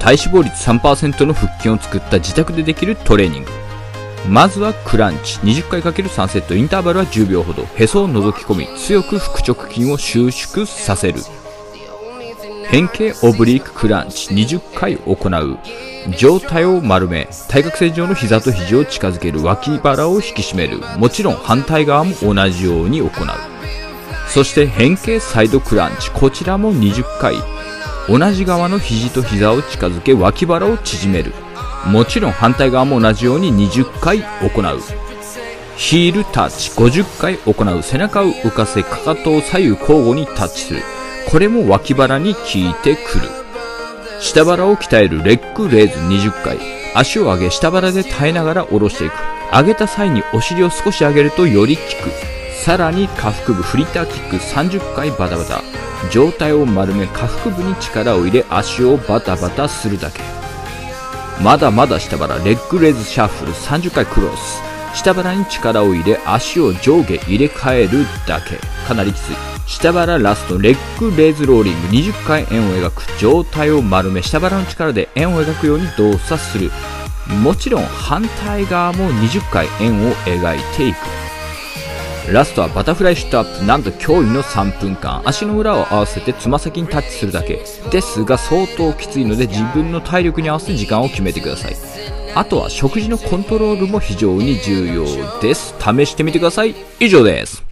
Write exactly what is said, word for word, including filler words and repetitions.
体脂肪率 さんパーセント の腹筋を作った自宅でできるトレーニング。まずはクランチ にじゅっかいかけるさん セット、インターバルはじゅうびょうほど。へそを覗き込み強く腹直筋を収縮させる。変形オブリーククランチにじゅっかい行う。上体を丸め対角線上の膝と肘を近づける。脇腹を引き締める。もちろん反対側も同じように行う。そして変形サイドクランチ、こちらもにじゅっかい。同じ側の肘と膝を近づけ脇腹を縮める。もちろん反対側も同じようににじゅっかい行う。ヒールタッチごじゅっかい行う。背中を浮かせかかとを左右交互にタッチする。これも脇腹に効いてくる。下腹を鍛えるレッグレーズにじゅっかい。足を上げ下腹で耐えながら下ろしていく。上げた際にお尻を少し上げるとより効く。さらに下腹部フリッターキックさんじゅっかいバタバタ。上体を丸め下腹部に力を入れ足をバタバタするだけ。まだまだ下腹レッグレーズシャッフルさんじゅっかいクロス。下腹に力を入れ足を上下入れ替えるだけ。かなりきつい。下腹ラストレッグレーズローリングにじゅっかい円を描く。上体を丸め下腹の力で円を描くように動作する。もちろん反対側もにじゅっかい円を描いていく。ラストはバタフライシュットアップ。なんと驚異のさんぷんかん。足の裏を合わせてつま先にタッチするだけですが相当きついので自分の体力に合わせて時間を決めてください。あとは食事のコントロールも非常に重要です。試してみてください。以上です。